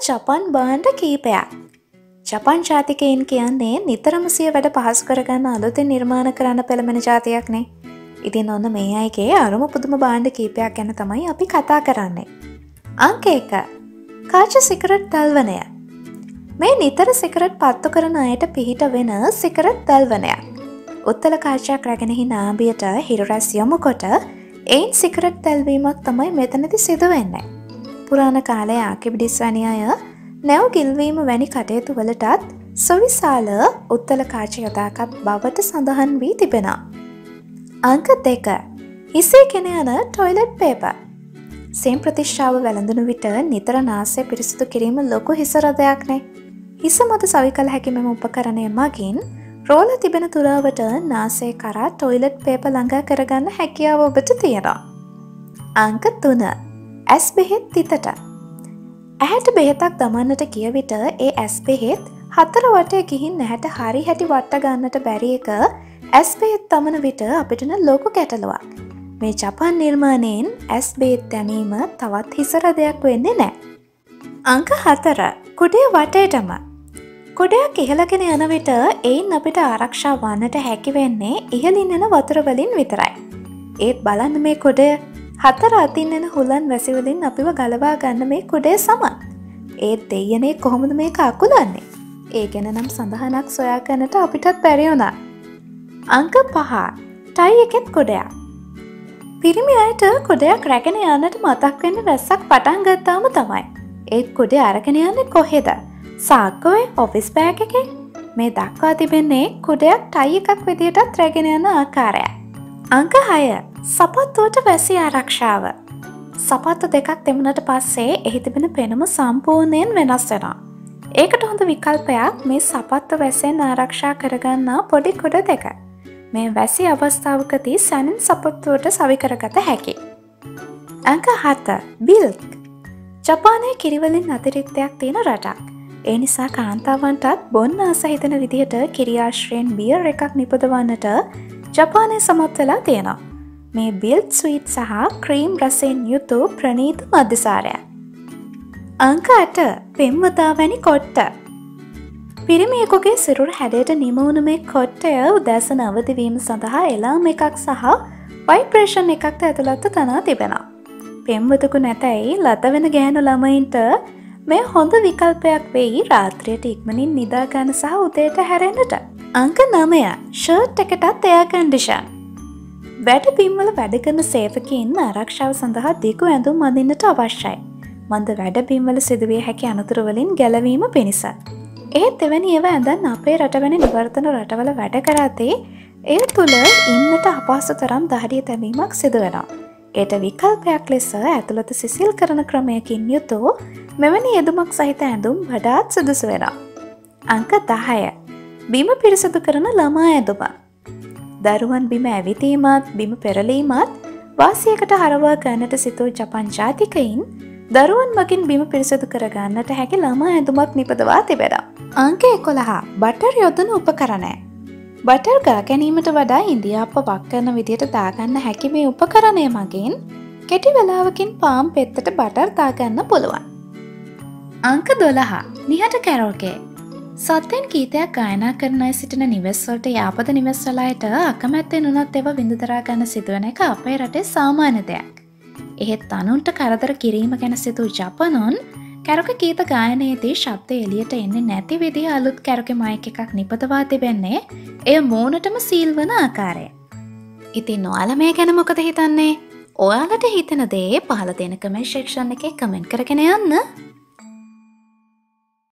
ජපන් භාණ්ඩ කීපයක්. ජපන් ජාතිකයින් කියන්නේ නිතරම සිය වැඩ පහසු කරගන්න අලුතෙන් නිර්මාණ කරන්න පෙළඹෙන ජාතියක්නේ. ඉතින් ඔන්න මේ අයගේ අරුම පුදුම භාණ්ඩ කීපයක් ගැන තමයි අපි කතා කරන්නේ. අංක 1. කාච සිගරට් දල්වනය. මේ නිතර සිගරට් පත්තු කරන අයට පිහිට වෙන සිගරට් දල්වනයක්. උත්තල කාචයක් රැගෙනහි නාභියට හිරු රැස් යොමු කොට එයින් සිගරට් දැල්වීමක් තමයි මෙතනදි සිදු වෙන්නේ. පුරාණ කාලයේ ආකිබිඩිස් වැනි අය නැව් ගිල්වීම වැනි කටයුතු වලටත් සුවිශාල උත්තල කාච යොදාගත් බවට සඳහන් වී තිබෙනවා. අංක 2. හිසේ ගෙන යන ටොයිලට් පේපර්. සෙම් ප්‍රතිශ්‍රාව වැළඳුණු විට නිතර නාසය පිරිසිදු කිරීම ලොකු හිස රදයක්නේ. හිස මත සවි කළ හැකි මෙම උපකරණය මගින් රෝල තිබෙන තුරාවට නාසය කරා ටොයිලට් පේපර් ළඟා කරගන්න හැකියාව ඔබට තියෙනවා. අංක 3. ඇස් බෙහෙත් තිතට. ඇහැට බෙහෙතක් දමන්නට ගිය විට ඒ ඇස් බෙහෙත් හතර වටේ ගිහින් ඇහැට හරි හැටි වට ගන්නට බැරි එක ඇස් බෙහෙත් දමන විට අපිට ලොකු ගැටලුවක්. මේ ජපාන් නිර්මාණයෙන් ඇස් බෙහෙත් දැමීම තවත් හිස රදයක් වෙන්නේ නැහැ. අංක 4. කුඩේ වටේටම. කුඩයක් ඉහළගෙන යන විට එයින් අපිට ආරක්ෂා වන්නට හැකි වෙන්නේ ඉහළින් එන වතුර වලින් විතරයි. ඒත් බලන්න මේ කුඩය හතර අතින් එන හුලන් වැසි වලින් අපිව ගලවා ගන්න මේ කුඩේ සමත්. ඒත් දෙයනේ කොහොමද මේක අකුලන්නේ? ඒ ගැන නම් සඳහනක් සොයා ගන්නට අපිටත් බැරි වුණා. අංක 5. ටයි එකෙත් කුඩයක්. පිරිමි අයට කුඩයක් රැගෙන යන්නට මතක් වෙන්නේ වැස්සක් පටන් ගත්තාම තමයි. ඒත් කුඩේ අරගෙන යන්නේ කොහෙද? සාක්කුවේ ඔෆිස් බෑග් එකේ? මේ දක්වා තිබෙන්නේ කුඩයක් ටයි එකක් විදියටත් රැගෙන යන ආකාරය. අංක 6. සපත්තුවට වැසි ආරක්ෂාව. සපත්තු දෙකක් දෙමුණට පස්සේ එහි තිබෙන පෙනුම සම්පූර්ණයෙන් වෙනස් වෙනවා. ඒකට හොඳ විකල්පයක් මේ සපත්තු වැසෙන් ආරක්ෂා කරගන්නා පොඩි කුඩ දෙක. මේ වැසි අවස්ථාවකදී සැනින් සපත්තුවට සවි කරගත හැකියි. අංක 7. බිල්ක්. ජපානයේ කිරිවලින් අතිරික්තයක් තියෙන රටක්. ඒ නිසා කාන්තාවන්ටත් බොන්න ආස හිතෙන විදිහට කිරි ආශ්‍රයෙන් බියර් එකක් නිපදවන්නට ජපානය සමත් වෙලා තියෙනවා. මේ බිල්ක් ස්වීට් සහ ක්‍රීම් රසයෙන් යුතු ප්‍රණීත මධ්‍යසාරයක්. අංක 8. පෙම්වතා වැනි කොට්ට. පිරිමියෙකුගේ සිරුර හැඩයට නිම වුණු මේ කොට්ටය උදෑසන අවදිවීම සඳහා එලාම් එකක් සහ වයිබ්‍රේෂන් එකක්ද ඇතුළත්ව තනා තිබෙනවා. පෙම්වතෙකු නැතැයි ලත වෙන ගෑනු ළමයින්ට මේ හොඳ විකල්පයක් වෙයි රාත්‍රියට ඉක්මනින් නිදා ගන්න සහ උදේට හැරෙන්නට. අංක 9. ෂර්ට් එකටත් එයා කන්ඩිෂන්. වැඩ බිම්වල වැඩ කරන සේවකයින් ආරක්ෂාව සඳහා දිගු ඇඳුම් අඳින්නට අවශ්‍යයි. මන්ද වැඩ බිම්වල සිදුවිය හැකි අනතුරු වලින් ගැලවීම පිණිස. ඒත් එවැනි ඒවා ඇඳන් අපේ රට වැනි නිවර්තන රටවල වැඩ කරද්දී ඒ තුල ඉන්නට අපහසු තරම් දහඩිය තැබීමක් සිදු වෙනවා. ඒට විකල්පයක් ලෙස ඇතුළත සිසිල් කරන ක්‍රමයකින් යුතු මෙවැනි යෙදුමක් සහිත ඇඳුම් වඩාත් සුදුසු වෙනවා. අංක 10. බිම පිරිසිදු කරන ළමා ඇඳුම. දරුවන් බිම ඇවිතීමත් බිම පෙරලීමත් වාසියකට හරවා ගන්නට සිතූ ජපන් ජාතිකයින් දරුවන් මගින් බිම පිරිසිදු කර ගන්නට හැකි ළමා ඇඳුමක් නිපදවා තිබෙනවා. අංක 11. බටර් යොදන උපකරණය. බටර් ගා ගැනීමට වඩා ඉන්දියාප්ප වක් කරන විදියට දාගන්න හැකි මේ උපකරණය මගින් කෙටි වෙලාවකින් පාම් පෙත්තට බටර් දාගන්න පුළුවන්. අංක 12. නිහඬ කැරෝකේ. සත්‍යයන් ගීතයක් ගායනා කරන අය සිටින නිවෙස්වලට යාපද නිවෙස්වල අයට අකමැත්තෙන් උනත් ඒවා විඳදරා ගන්න සිදුවන එක අපේ රටේ සාමාන්‍ය දෙයක්. එහෙත් අනුන්ට කරදර කිරීම ගැන සිතූ ජපනොන් කැරොක ගීත ගායනයේදී ශබ්ද එළියට එන්නේ නැති විදිහ අලුත් කැරොකේ මයික් එකක් නිපදවා තිබෙන්නේ එය මෝනටම සීල් වන ආකාරය. ඉතින් ඔයාලා මේ ගැන මොකද හිතන්නේ? ඔයාලට හිතෙන දේ පහළ තියෙන කමෙන්ට් සෙක්ෂන් එකේ කමෙන්ට් කරගෙන යන්න.